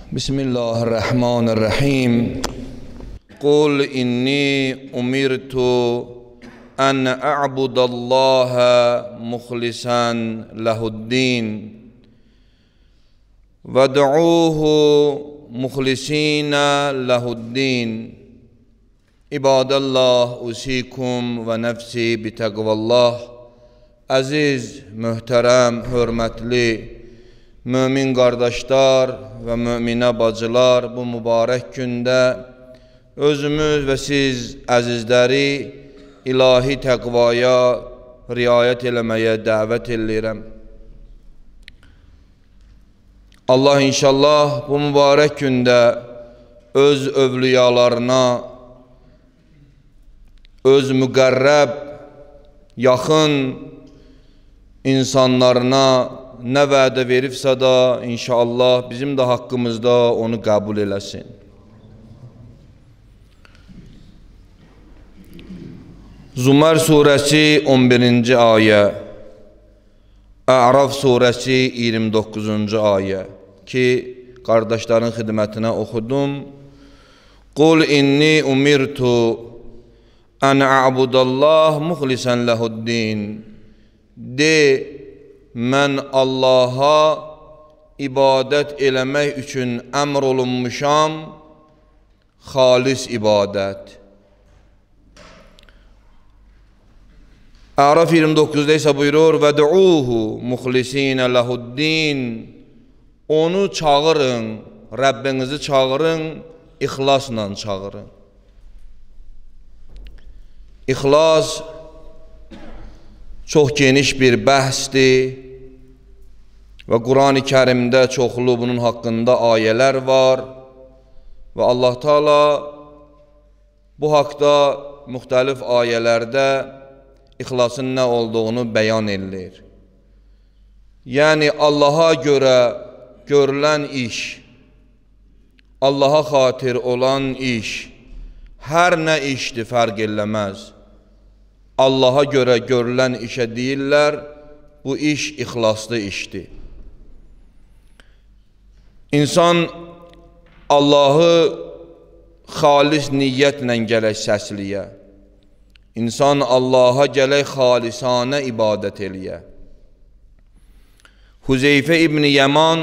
Bismillahirrahmanirrahim. Qul inni umirtu an a'budallaha mukhlisan lahuddin vad'uhu mukhlisina lahuddin. İbadallah usikum ve nefsi bitaqvallah. Aziz, möhtərəm, hörmətli mömin qardaşlar və möminə bacılar, bu mübarək gündə özümüz və siz əzizləri ilahi təqvaya riayət eləməyə dəvət edirəm. Allah inşallah bu mübarək gündə öz övliyalarına, öz müqərrəb, yaxın insanlarına nə vədə veribsə da inşallah bizim də haqqımızda onu qəbul eləsin. Zumər surəsi 11-ci ayə, A'raf surəsi 29-cu ayə ki, qardaşların xidmətinə oxudum. Qul inni umirtu an a'budallah muxlisan lahuddin. De, mən Allaha ibadət eləmək üçün əmr olunmuşam, xalis ibadət. A'raf 29-da isə buyurur, vəd'uhu muxlisinə lahuddin. Onu çağırın, Rəbbinizi çağırın, ixlasla çağırın. İxlas çox geniş bir bəhsdir və Quran-ı Kərimdə çoxlu bunun haqqında ayələr var və Allah Teala bu haqda müxtəlif ayələrdə ixlasın nə olduğunu bəyan edilir. Yəni Allaha görə görülən iş, Allaha xatir olan iş, hər nə işdir fərq eləməz. Allaha görə görülən işə deyirlər, bu iş ixlaslı işdir. İnsan Allahı xalis niyyətlə gələk səsliyə. İnsan Allaha gələk xalisanə ibadət eləyə. Huzeyfə İbn Yaman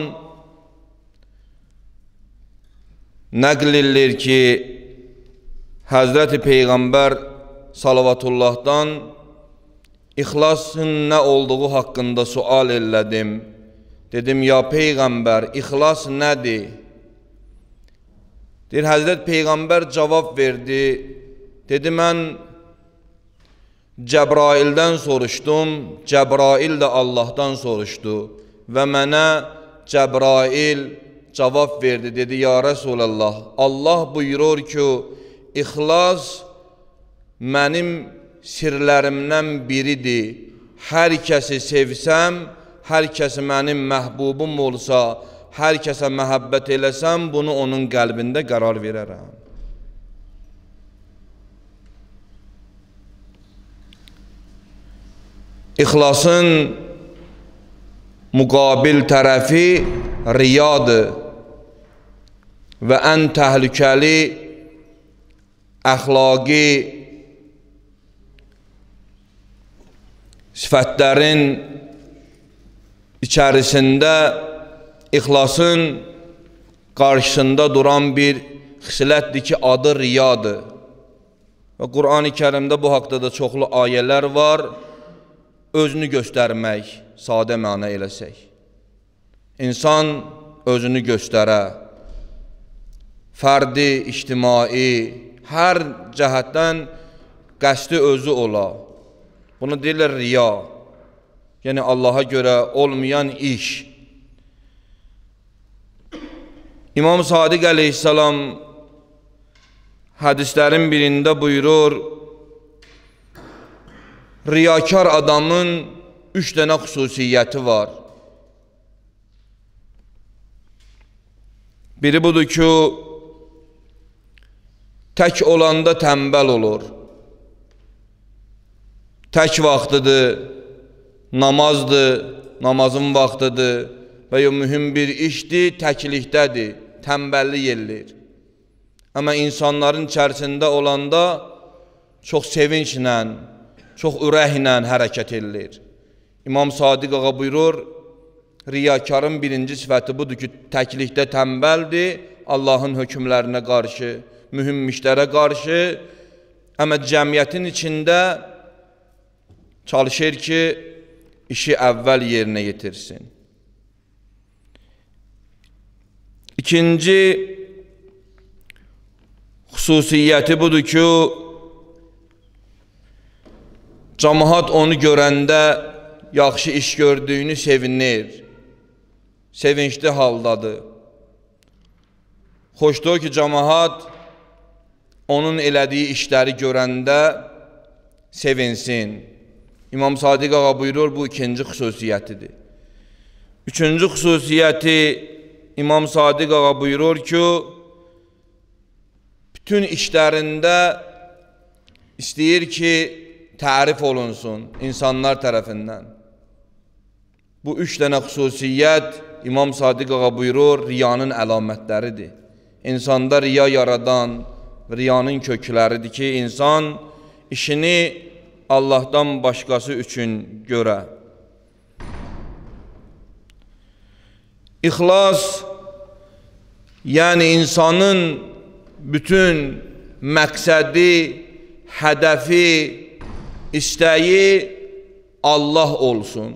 nəql edilir ki, Həzrəti Peyğəmbər Salavatullah'dan ixlasın nə olduğu haqqında sual elədim. Dedim, ya Peyğəmbər, ixlas nədir? Deyir, Həzrət Peyğəmbər cavab verdi. Dedi, mən Cəbraildən soruşdum, Cəbrail də Allahdan soruşdu və mənə Cəbrail cavab verdi. Dedi, ya Resulallah, Allah buyurur ki, ixlas mənim sirlərimdən biridir. Hər kəsi sevsəm, hər kəsi mənim məhbubum olsa, hər kəsə məhəbbət eləsəm, bunu onun qəlbində qərar verərəm. İxlasın müqabil tərəfi riyadır və ən təhlükəli əxlaqi sifətlərin içərisində ixlasın qarşısında duran bir xislətdir ki, adı riyadır. Və Quran-ı Kərimdə bu haqda da çoxlu ayələr var. Özünü göstərmək, sadə məna eləsək. İnsan özünü göstərə, fərdi, ictimai, hər cəhətdən qəsdi özü ola. Bunu deyirlər riya, yəni Allaha görə olmayan iş. İmam Sadiq əleyhissalam hədislərin birində buyurur, riyakar adamın 3 dənə xüsusiyyəti var. Biri budur ki, tək olanda tənbəl olur. Tək vaxtıdır, namazdır, namazın vaxtıdır və ya mühüm bir işdir, təklikdədir, tənbəllik eləyir. Amma insanların içərisində olanda çox sevinclə, çox ürəklə hərəkət eləyir. İmam Sadiq ağa buyurur, riyakarın birinci sifəti budur ki, təklikdə tənbəldir, Allahın hökmlərinə qarşı, mühüm işlərə qarşı, amma cəmiyyətin içində çalışır ki, işi əvvəl yerinə yetirsin. İkinci xüsusiyyəti budur ki, cəmaət onu görəndə yaxşı iş gördüyünü sevinir, sevinçli haldadır. Xoşdur ki, cəmaət onun elədiyi işləri görəndə sevinsin. İmam Sadiq ağa buyurur, bu ikinci xüsusiyyətidir. Üçüncü xüsusiyyəti İmam Sadiq ağa buyurur ki, bütün işlərində istəyir ki, tərif olunsun insanlar tərəfindən. Bu üç dənə xüsusiyyət İmam Sadiq ağa buyurur, riyanın əlamətləridir. İnsanda riya yaradan, riyanın kökləridir ki, insan işini Allahdan başqası üçün görə. İxlas, yəni insanın bütün məqsədi, hədəfi, istəyi Allah olsun.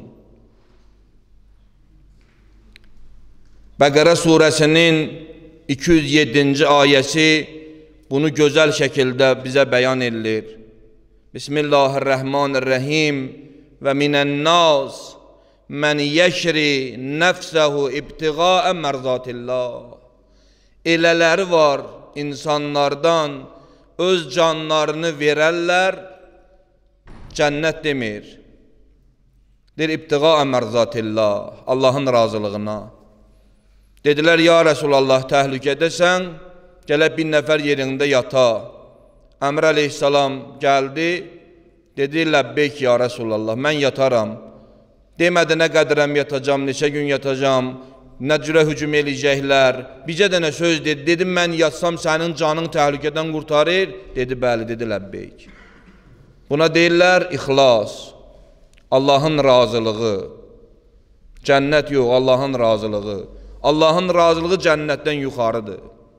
Bəqərə surəsinin 207-ci ayəsi bunu gözəl şəkildə bizə bəyan edilir. Bismillahirrahmanirrahim və minən-nas mən yəşri nəfsəhu ibtiğaə mərzatillah. Elələri var insanlardan öz canlarını verərlər, cənnət demir. Deyir, ibtiğaə mərzatillah, Allahın razılığına. Dedilər, ya Rəsulallah, təhlükədəsən, gələk bir nəfər yerində yata. Əmr əleyhissalam gəldi, dedi, ləbbeyk ya Rəsulallah, mən yataram. Demədi, nə qədərəm yatacam, neçə gün yatacam, nə cürə hücum eləyəcəklər. Bircə dənə söz dedi, dedim, mən yatsam sənin canın təhlükədən qurtarır. Dedi, bəli, dedi, ləbbeyk. Buna deyirlər, ixlas, Allahın razılığı. Cənnət yox, Allahın razılığı. Allahın razılığı cənnətdən yuxarıdır.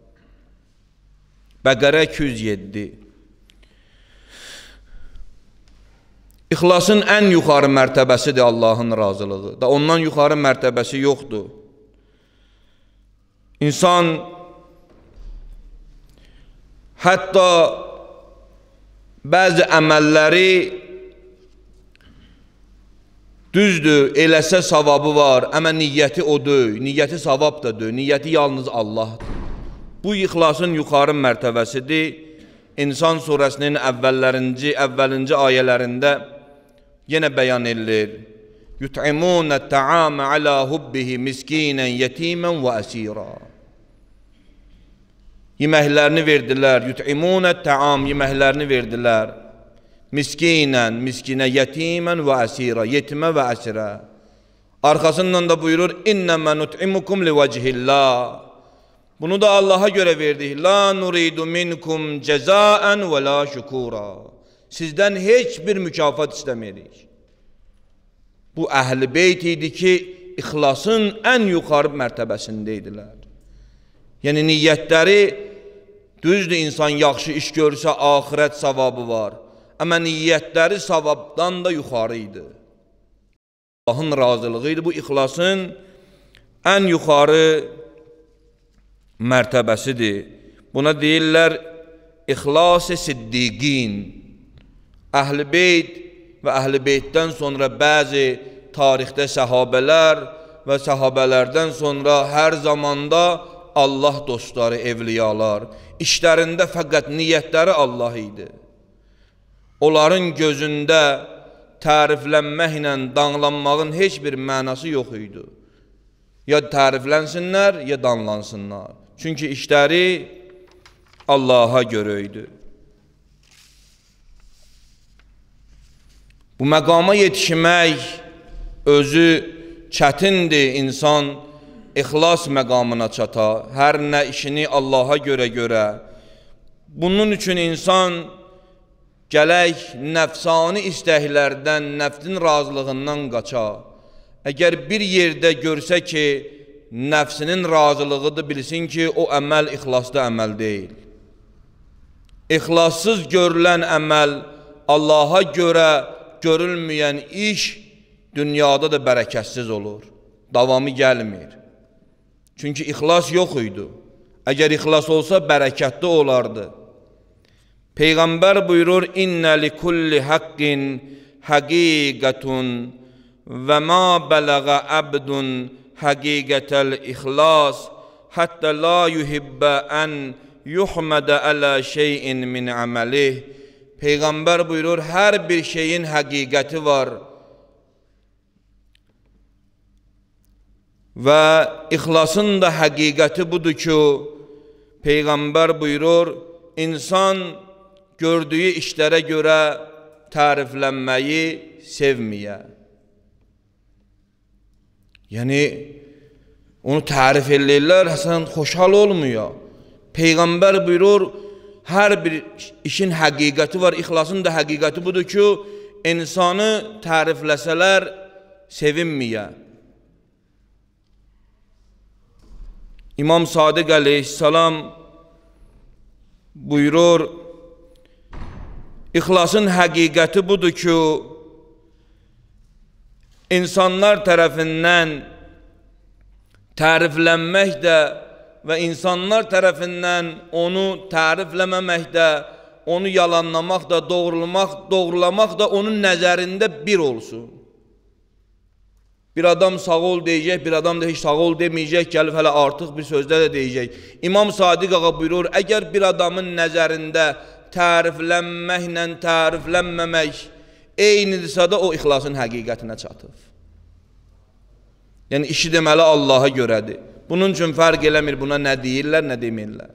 Bəqərə 207. İxlasın ən yuxarı mərtəbəsidir Allahın razılığı. Da ondan yuxarı mərtəbəsi yoxdur. İnsan hətta bəzi əməlləri düzdür, eləsə savabı var, amma niyyəti o deyil, niyyəti savab da deyil, niyyəti yalnız Allahdır. Bu ixlasın yuxarı mərtəbəsidir. İnsan surəsinin əvvəlinci ayələrində yenə bəyan edilir. Yut'imunə ta'amə alə hubbihi miskinən, yetimən və əsira. Yeməklərini verdilər. Yut'imunə ta'am, yeməklərini verdilər. Miskinən, miskinə, yetimən və əsira, yetimə və əsirə. Arxasından da buyurur, İnnəmə nut'imukum li vəcihillah. Bunu da Allaha görə verdik. La nuridu minkum cəzaən və la şükura. Sizdən heç bir mükafat istəməyirik. Bu əhl-i beyt idi ki, ixlasın ən yuxarı mərtəbəsində idilər. Yəni, niyyətləri, düzdür, insan yaxşı iş görsə, axirət savabı var. Amma niyyətləri savabdan da yuxarı idi. Allahın razılığı idi. Bu ixlasın ən yuxarı mərtəbəsidir. Buna deyirlər, İxlas-ı siddiqin. Əhl-i beyt və əhl-i beytdən sonra bəzi tarixdə səhabələr və səhabələrdən sonra hər zamanda Allah dostları, evliyalar, işlərində fəqət niyyətləri Allah idi. Onların gözündə təriflənməklə danlanmağın heç bir mənası yox idi. Ya təriflənsinlər, ya danlansınlar. Çünki işləri Allaha görə idi. Bu məqama yetişmək özü çətindir. İnsan ixlas məqamına çata, hər nə işini Allaha görə. Bunun üçün insan gələk nəfsani istəklərdən, nəfsin razılığından qaça. Əgər bir yerdə görsə ki, nəfsinin razılığıdır, bilsin ki, o əməl ixlaslı əməl deyil. İxlassız görülən əməl, Allaha görə görülməyən iş dünyada da bərəkətsiz olur. Davamı gəlmir. Çünki ixlas yox idi. Əgər ixlas olsa bərəkətli olardı. Peyğəmbər buyurur, İnnə li kulli haqqin həqiqətun və ma bələğə əbdun həqiqətəl ixlas həttə la yuhibbə ən yuhmədə ələ şeyin min əməlih. Peyğəmbər buyurur, hər bir şeyin həqiqəti var və ixlasın da həqiqəti budur ki, Peyğəmbər buyurur, insan gördüyü işlərə görə təriflənməyi sevməyə. Yəni, onu tərif eləyirlər, sən xoşhal olmuyor. Peyğəmbər buyurur, hər bir işin həqiqəti var, ixlasın da həqiqəti budur ki, insanı tərifləsələr sevinməyə. İmam Sadiq əleyhissalam buyurur, ixlasın həqiqəti budur ki, insanlar tərəfindən təriflənmək də və insanlar tərəfindən onu tərifləməmək də, onu yalanlamaq da, doğrulamaq da onun nəzərində bir olsun. Bir adam sağ ol deyəcək, bir adam da heç sağ ol deməyəcək, gəlib hələ artıq bir sözdə də deyəcək. İmam Sadiq ağa buyurur, əgər bir adamın nəzərində təriflənməklə təriflənməmək eynidirsə də o ixlasın həqiqətinə çatır. Yəni işi deməli Allaha görədir. Bunun üçün fərq eləmir buna nə deyirlər, nə demirlər.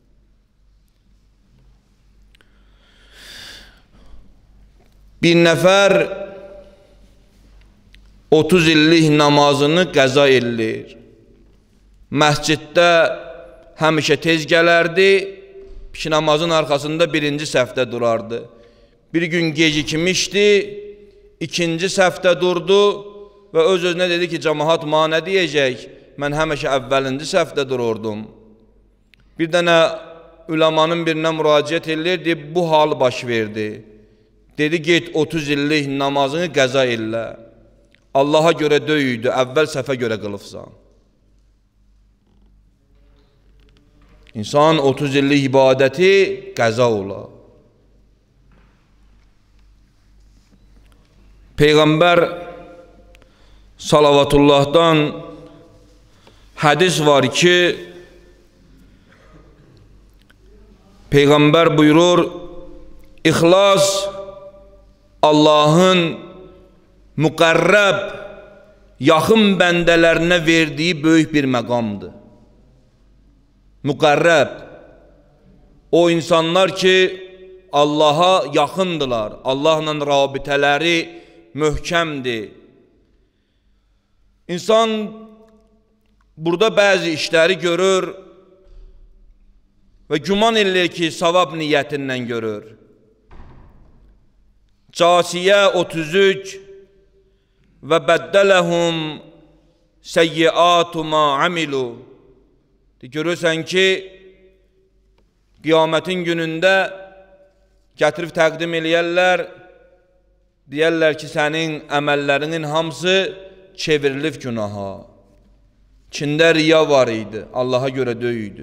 Bir nəfər 30 illik namazını qəza eləyir. Məsciddə həmişə tez gələrdi, namazın arxasında birinci səhvdə durardı. Bir gün gecikmişdi, ikinci səhvdə durdu və öz-özünə dedi ki, cəmaat mənə nə deyəcək? Mən həmişə əvvəlinci səhvdə dururdum. Bir dənə üləmanın birinə müraciət edirdi, bu hal baş verdi. Dedi, get 30 illik namazını qəza elə. Allaha görə döyüydü, əvvəl səhvə görə qılıbsan. İnsan 30 illik ibadəti qəza ola. Peyğəmbər salavatullahdan hədis var ki, Peyğəmbər buyurur, İxlas Allahın müqərrəb, yaxın bəndələrinə verdiyi böyük bir məqamdır. Müqərrəb, o insanlar ki, Allaha yaxındılar, Allahla rabitələri möhkəmdir. İnsan burada bəzi işləri görür və güman edir ki, savab niyyətindən görür. Casiyə 33 və bəddələhum səyyiatu ma amilu. Görürsən ki, qiyamətin günündə gətirib təqdim eləyərlər, deyərlər ki, sənin əməllərinin hamısı çevrilib günaha. İçində riya var idi, Allaha görə döyüydü.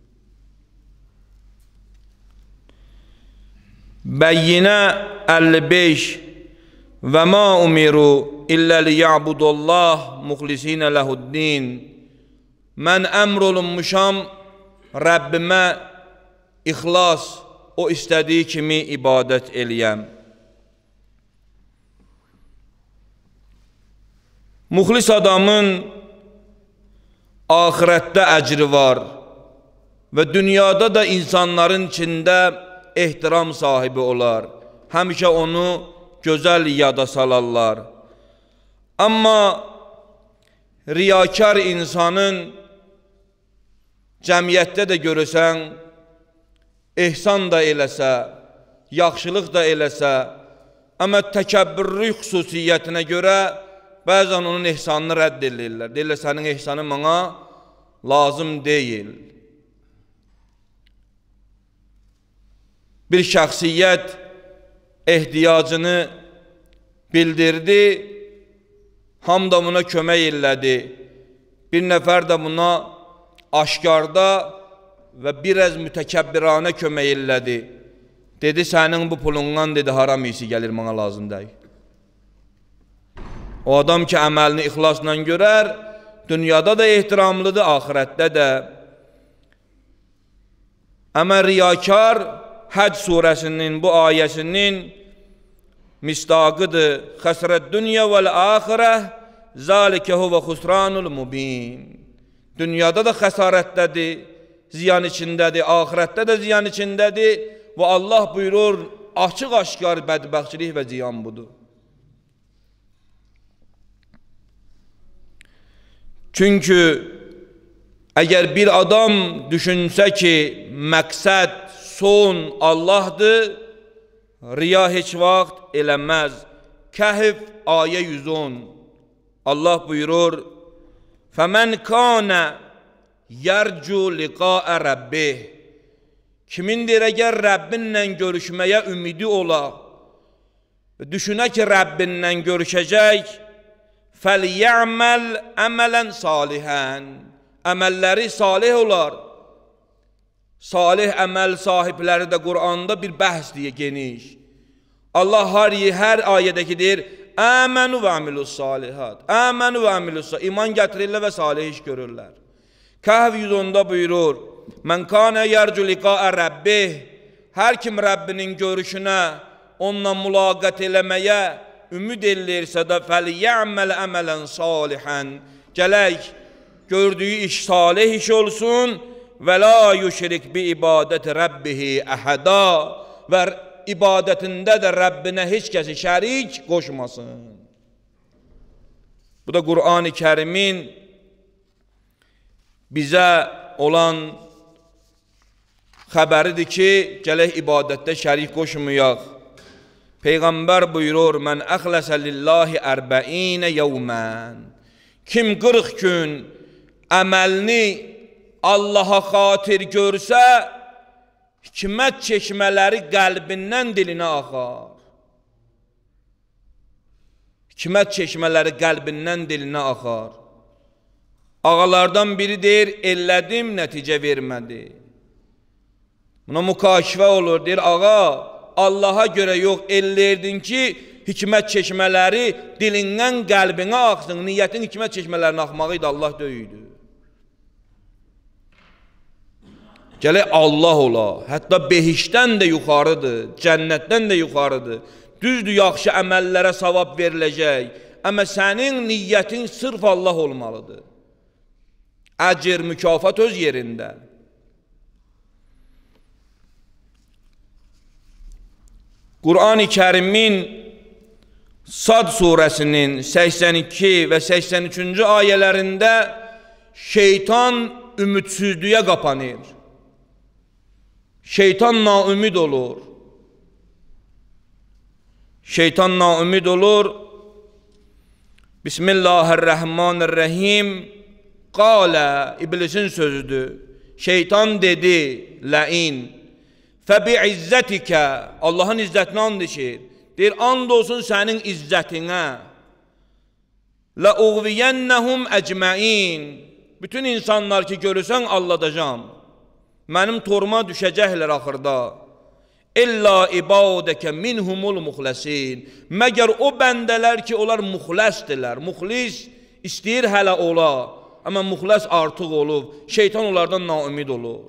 Bəyyinə 55 və ma umiru illə liya'budullah muxlisinə lehuddin. Mən əmr olunmuşam Rəbbimə ixlas, o istədiyi kimi ibadət eləyəm. Muxlis adamın axirətdə əcri var və dünyada da insanların içində ehtiram sahibi olar. Həmişə onu gözəl yada salarlar. Amma riyakar insanın cəmiyyətdə də görürsən, ehsan da eləsə, yaxşılıq da eləsə, amma təkəbbürlük xüsusiyyətinə görə bəzən onun ehsanını rədd edirlər. Deyirlər, sənin ehsanın mənə lazım deyil. Bir şəxsiyyət ehtiyacını bildirdi, hamı da buna kömək elədi. Bir nəfər də buna aşkarda və biraz mütəkəbbiranə kömək elədi. Dedi, sənin bu pulundan, dedi, haram iyisi gəlir, mənə lazım deyil. O adam ki, əməlini ixlasla görər, dünyada da ehtiramlıdır, ahirətdə də. Amma riyakar, Həc surəsinin bu ayəsinin misdaqıdır. Xəsrət dünya vəl-əxirə, zəlikə huvə xusranul mubin. Dünyada da xəsarətdədir, ziyan içindədir, ahirətdə də ziyan içindədir və Allah buyurur, açıq-aşkar bədbəxtçilik və ziyan budur. Çünki əgər bir adam düşünsə ki, məqsəd, son Allahdır, riya heç vaxt eləməz. Kəhf ayə 110. Allah buyurur, فَمَنْ كَانَ يَرْجُوا لِقَاءَ رَبِّهِ Kimindir əgər Rəbbinlə görüşməyə ümidi ola, düşünə ki, Rəbbinlə görüşəcək, فَلْيَعْمَلْ əmələn salihən Əməlləri salih olar. Salih əməl sahibləri də Qur'anda bir bəhs deyə geniş. Allah hər ayədəki deyir, əmənu və əmilus salihat. Əmənu və əmilus salihat. İman gətirirlər və salih iş görürlər. Kəhv 110-da buyurur, Mən kanə yərcu liqaə Rəbbih. Hər kim Rəbbinin görüşünə, onunla mülaqət eləməyə ümid eləyirsə də fəliyyəməl əmələn salihən. Gələk, gördüyü iş salih iş olsun və la yüşrik bi ibadəti Rəbbihi əhəda və ibadətində də Rəbbinə heç kəsi şərik qoşmasın. Bu da Qur'an-ı Kərimin bizə olan xəbəridir ki, gələk ibadətdə şərik qoşmayaq. Peyğəmbər buyurur, Mən əxləsə lillahi ərbəinə yevmən. Kim 40 gün əməlini Allaha xatir görsə, hikmət çeşmələri qəlbindən dilinə axar. Hikmət çeşmələri qəlbindən dilinə axar. Ağalardan biri deyir, ellədim, nəticə vermədi. Buna mükaşifə olur, deyir, ağa, Allaha görə yox, ellərdin ki, hikmət çeşmələri dilindən qəlbinə axsın. Niyyətin hikmət çeşmələrini axmağı idi, Allah döyüydü. Gələk Allah ola, hətta behişdən də yuxarıdır, cənnətdən də yuxarıdır. Düzdür, yaxşı əməllərə savab veriləcək, amma sənin niyyətin sırf Allah olmalıdır. Əcr, mükafat öz yerində. Qur'an-ı Kərimin Sad surəsinin 82 və 83-cü ayələrində şeytan ümidsizliyə qapanır. Şeytan naümid olur. Şeytan naümid olur. Bismillahirrahmanirrahim. Qalə, iblisin sözüdür. Şeytan dedi, ləin. Fəbi'izzətikə, Allahın izzətinə and içir. Deyir, and olsun sənin izzətinə. Ləuğviyənnəhum əcməin. Bütün insanlar ki görürsən alladacam. Mənim toruma düşəcəklər axırda. İlla ibadəkə minhumul muxləsin. Məgər o bəndələr ki, onlar muxləsdirlər. Muxlis istəyir hələ ola. Amma muxləs artıq olub. Şeytan onlardan naümid olur.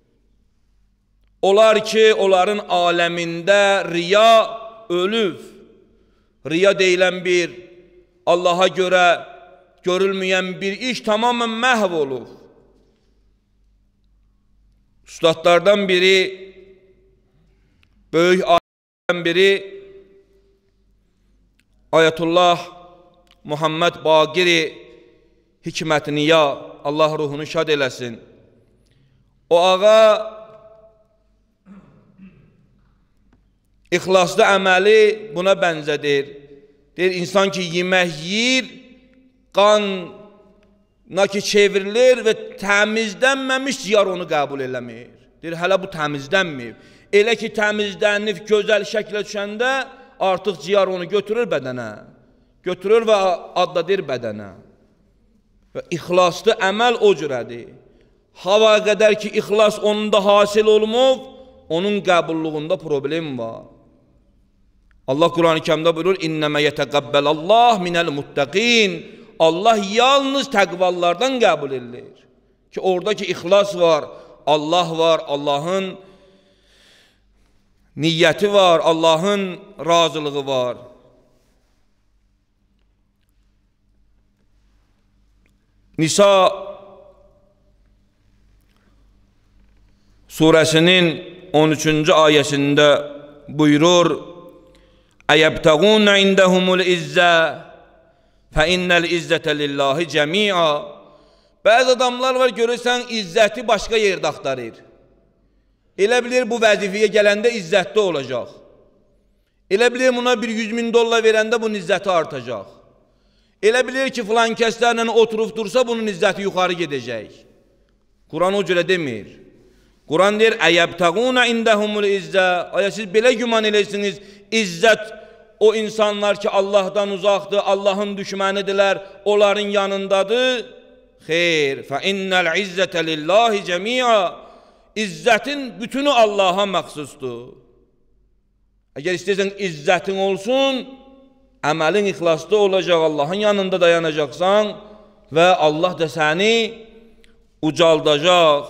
Onlar ki, onların aləmində riya ölüb. Riya deyilən bir, Allaha görə görülməyən bir iş tamamən məhv olub. Üstadlardan biri, böyük alimlərdən biri, Ayətullah Muhammed Baqiri hikmətini ya, Allah ruhunu şad eləsin. O ağa ixlaslı əməli buna bənzədir. Deyir, insan ki, yemək yiyir, qanla ki çevrilir və təmizlənməmiş ciyar onu qəbul eləmir. Deyir, hələ bu təmizlənmir. Elə ki, təmizlənib, gözəl şəklə düşəndə artıq ciyar onu götürür bədənə. Götürür və adladır bədənə. Və ixlaslı əməl o cürədir. Hava qədər ki, ixlas onda hasil olmub, onun qəbulluğunda problem var. Allah Quran-ı Kərimdə buyurur, İnnəmə yətəqəbbələlləh minəl muttəqin. Allah yalnız təqvallardan qəbul edilir. Ki, oradakı ixlas var, Allah var, Allahın niyyəti var, Allahın razılığı var. Nisa surəsinin 13-cü ayəsində buyurur, Əyəbtəğunə indəhumul izzə fəinnəl izzətə lillahi cəmi'a. Bəzi adamlar var, görürsən, izzəti başqa yerdə axtarır. Elə bilir, bu vəzifəyə gələndə izzətli olacaq. Elə bilir, buna bir 100.000 dollar verəndə bunun izzəti artacaq. Elə bilir ki, filan kəslərlə oturub dursa, bunun izzəti yuxarı gedəcək. Quran o cürə demir. Quran deyir, Əyəbtəğunə indəhumul izzə. Aya siz belə güman eləyirsiniz, izzət o insanlar ki, Allahdan uzaqdır, Allahın düşmənidirlər, onların yanındadır. Xeyr, fəinnəl izzətə lillahi cəmi'a. İzzətin bütünü Allaha məxsusdur. Əgər istəyirsən izzətin olsun, əməlin ixlaslı olacaq, Allahın yanında dayanacaqsan və Allah da səni ucaldacaq.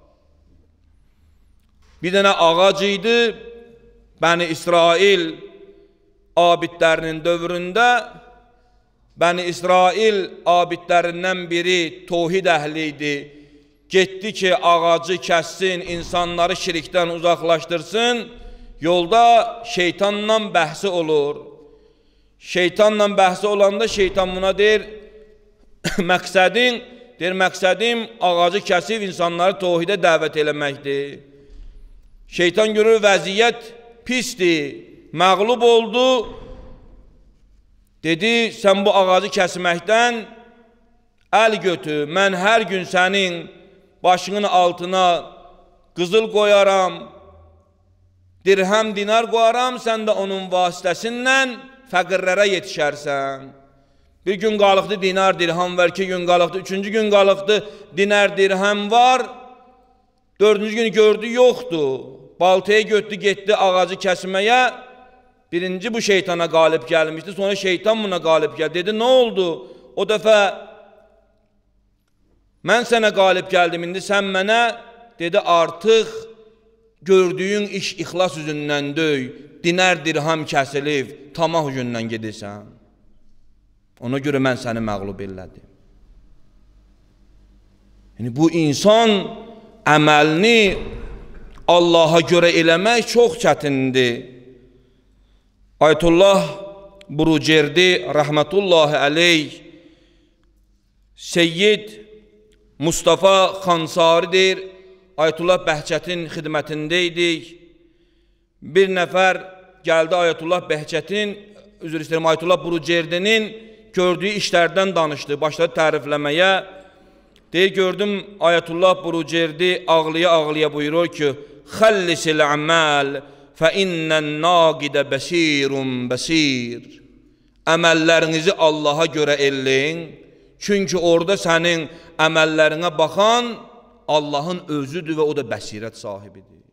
Bir dənə ağac idi, Bəni İsrail abidlərinin dövründə, Bəni İsrail abidlərindən biri tohid əhli idi. Getdi ki, ağacı kəssin, insanları şirkdən uzaqlaşdırsın, yolda şeytanla bəhsi olur. Şeytanla bəhsi olanda şeytan buna deyir, məqsədim ağacı kəsib insanları tohidə dəvət eləməkdir. Şeytan görür, vəziyyət pisdir, məğlub oldu, dedi, sən bu ağacı kəsməkdən əl götür, mən hər gün sənin başının altına qızıl qoyaram, dirhəm, dinar qoyaram, sən də onun vasitəsilə fəqirlərə yetişərsən. Bir gün qalıqdı dinar, dirhəm var, 2 gün qalıqdı, 3-cü gün qalıqdı dinar, dirhəm var, 4-cü gün gördü, yoxdur. Baltaya götdü, getdi ağacı kəsməyə, birinci bu şeytana qalib gəlmişdi, sonra şeytan buna qalib gəldi. Dedi, nə oldu? O dəfə mən sənə qalib gəldim, indi sən mənə, dedi, artıq gördüyün iş ixlas üzündən döy, dinar, dirham kəsilib, tamah üzündən gedirsən. Ona görə mən səni məğlub elədim. Yəni, bu insan əməlini Allaha görə eləmək çox çətindir. Ayətullah Burucerdi, rəhmətullahi əleyh, Seyyid Mustafa Xansaridir, Ayətullah Bəhçətin xidmətindəydik. Bir nəfər gəldi Ayətullah Bəhçətin, üzr istəyirəm, Ayətullah Burucerdinin gördüyü işlərdən danışdı, başladı tərifləməyə. Deyir, gördüm, Ayətullah Burucerdi ağlaya-ağlaya buyurur ki, xəllisil əməl fə innən naqidə bəsirun bəsir. Əməllərinizi Allaha görə eləyin, çünki orada sənin əməllərinə baxan Allahın özüdür və o da bəsirət sahibidir.